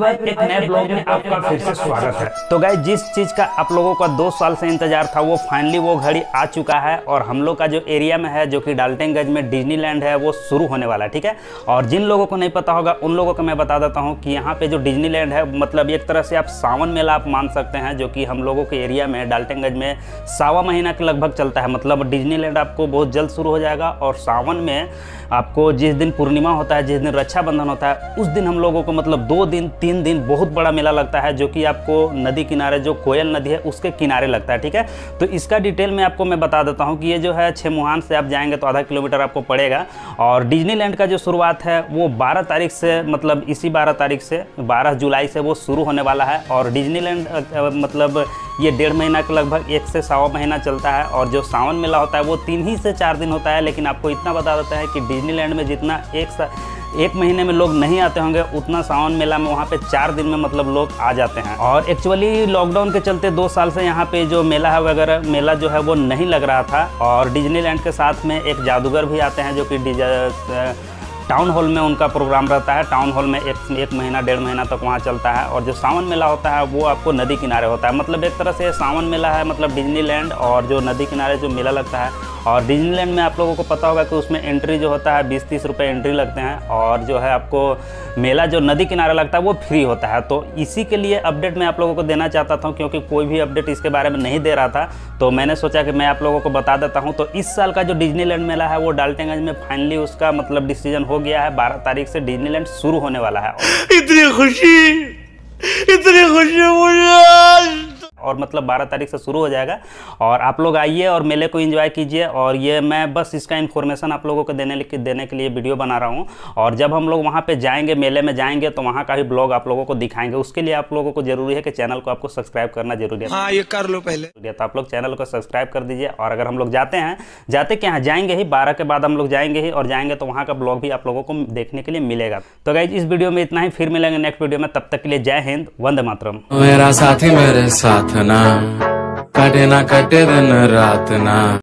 Guys एक नए blog में आपका फिर से स्वागत है। तो गाइस जिस चीज का आप लोगों का 2 साल से इंतजार था वो फाइनली वो घड़ी आ चुका है और हम लोग का जो एरिया में है जो कि डाल्टनगंज में डिज्नीलैंड है वो शुरू होने वाला है। ठीक है, और जिन लोगों को नहीं पता होगा उन लोगों को मैं बता देता हूँ कि यहाँ पे जो डिज्नीलैंड है मतलब एक तरह से आप सावन मेला आप मान सकते हैं, जो कि हम लोगों के एरिया में डाल्टनगंज में 1.25 महीना के लगभग चलता है। मतलब डिज्नीलैंड आपको बहुत जल्द शुरू हो जाएगा और सावन में आपको जिस दिन पूर्णिमा होता है, जिस दिन रक्षाबंधन होता है, उस दिन हम लोगों को मतलब 2 दिन 3 दिन बहुत बड़ा मेला लगता है, जो कि आपको नदी किनारे जो कोयल नदी है उसके किनारे लगता है। ठीक है, तो इसका डिटेल में आपको मैं बता देता हूँ कि ये जो है छमुहान से आप जाएंगे तो आधा किलोमीटर आपको पड़ेगा। और डिज्नीलैंड का जो शुरुआत है वो 12 तारीख से, मतलब इसी 12 तारीख से 12 जुलाई से वो शुरू होने वाला है। और डिज्नीलैंड मतलब ये 1.5 महीना के लगभग 1 से 1.25 महीना चलता है। और जो सावन मेला होता है वो 3 ही से 4 दिन होता है। लेकिन आपको इतना बता देते हैं कि डिज्नीलैंड में जितना 1 महीने में लोग नहीं आते होंगे उतना सावन मेला में वहाँ पे 4 दिन में मतलब लोग आ जाते हैं। और एक्चुअली लॉकडाउन के चलते 2 साल से यहाँ पे जो मेला है वगैरह मेला जो है वो नहीं लग रहा था। और डिज्नीलैंड के साथ में एक जादूगर भी आते हैं जो कि टाउन हॉल में उनका प्रोग्राम रहता है। टाउन हॉल में 1 महीना 1.5 महीना तक वहाँ चलता है। और जो सावन मेला होता है वो आपको नदी किनारे होता है। मतलब एक तरह से सावन मेला है मतलब डिज्नीलैंड और जो नदी किनारे जो मेला लगता है। और डिज्नीलैंड में आप लोगों को पता होगा कि उसमें एंट्री जो होता है 20-30 रुपये एंट्री लगते हैं। और जो है आपको मेला जो नदी किनारे लगता है वो फ्री होता है। तो इसी के लिए अपडेट मैं आप लोगों को देना चाहता था, क्योंकि कोई भी अपडेट इसके बारे में नहीं दे रहा था, तो मैंने सोचा कि मैं आप लोगों को बता देता हूँ। तो इस साल का जो डिज्नीलैंड मेला है वो डाल्टनगंज में फाइनली उसका मतलब डिसीजन हो गया है। 12 तारीख से डिज्नीलैंड शुरू होने वाला है। इतनी खुशी मुझे, और मतलब 12 तारीख से शुरू हो जाएगा। और आप लोग आइए और मेले को एंजॉय कीजिए। और ये मैं बस इसका इन्फॉर्मेशन आप लोगों को देने के लिए वीडियो बना रहा हूँ। और जब हम लोग वहाँ पे जाएंगे, मेले में जाएंगे, तो वहाँ का भी ब्लॉग आप लोगों को दिखाएंगे। उसके लिए आप लोगों को जरूरी है कि चैनल को आपको सब्सक्राइब करना जरूरी है। हाँ, ये कर लो पहले। तो आप लोग चैनल को सब्सक्राइब कर दीजिए। और अगर हम लोग जाते क्या है, जाएंगे ही 12 के बाद हम लोग जाएंगे ही, और जाएंगे तो वहाँ का ब्लॉग भी आप लोगों को देखने के लिए मिलेगा। तो गाइस इस वीडियो में इतना ही, फिर मिलेंगे नेक्स्ट वीडियो में। तब तक के लिए जय हिंद, वंदे मातरम। मेरा साथी मेरे साथ ना, कटे ना कटे दिन रात ना।